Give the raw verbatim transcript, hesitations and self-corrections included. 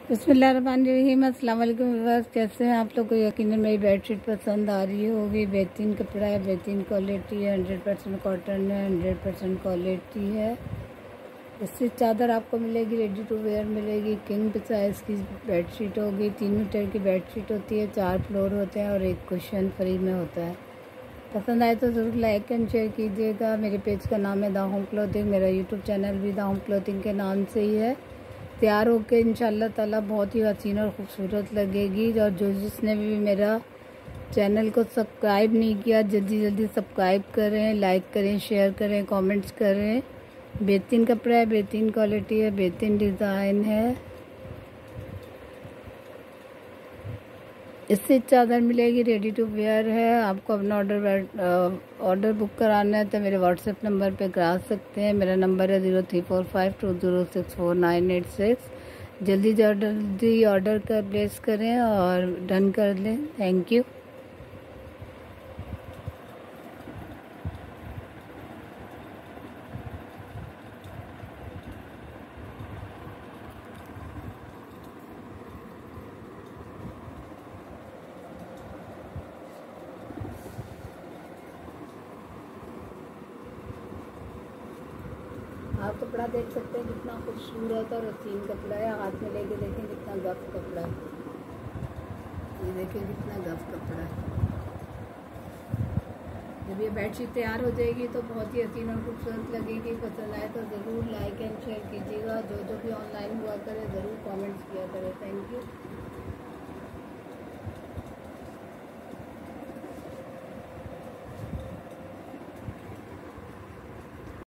बिस्मिल्लाहिर्रहमानिर्रहीम। अस्सलाम वालेकुम व्यूअर्स, कैसे हैं आप लोग को? यकीनन मेरी बेडशीट पसंद आ रही होगी। बेहतरीन कपड़ा है, बेहतरीन क्वालिटी है, हंड्रेड परसेंट कॉटन है, हंड्रेड परसेंट क्वालिटी है। इससे चादर आपको मिलेगी, रेडी टू वेयर मिलेगी। किंग साइज़ की बेडशीट होगी। तीन मीटर की बेडशीट होती है, चार फ्लोर होते हैं और एक कुशन फ्री में होता है। पसंद आए तो ज़रूर लाइक एंड शेयर कीजिएगा। मेरे पेज का नाम है द होम क्लोथिंग, मेरा यूट्यूब चैनल भी द होम क्लोथिंग के नाम से ही है। तैयार होकर इंशाल्लाह ताला बहुत ही हसीन और ख़ूबसूरत लगेगी। और जो जिसने भी मेरा चैनल को सब्सक्राइब नहीं किया, जल्दी जल्दी सब्सक्राइब करें, लाइक करें, शेयर करें, कमेंट्स करें। बेहतरीन कपड़ा है, बेहतरीन क्वालिटी है, बेहतरीन डिज़ाइन है। इससे चादर मिलेगी, रेडी टू वेयर है। आपको अपना ऑर्डर ऑर्डर बुक कराना है तो मेरे व्हाट्सएप नंबर पे करा सकते हैं। मेरा नंबर है zero three four five two zero six four nine eight six. जल्दी जल्दी ऑर्डर कर प्लेस करें और डन कर लें। Thank you. आप कपड़ा देख सकते हैं कितना खूबसूरत और हसीन कपड़ा है। हाथ में लेके देखें कितना गफ कपड़ा है। ये देखिए कितना गफ कपड़ा है। जब ये बेडशीट तैयार हो जाएगी तो बहुत ही हसीन और खूबसूरत लगेगी। पसंद आए तो ज़रूर लाइक एंड शेयर कीजिएगा। जो जो भी ऑनलाइन हुआ करे ज़रूर कमेंट्स किया करे। Thank you.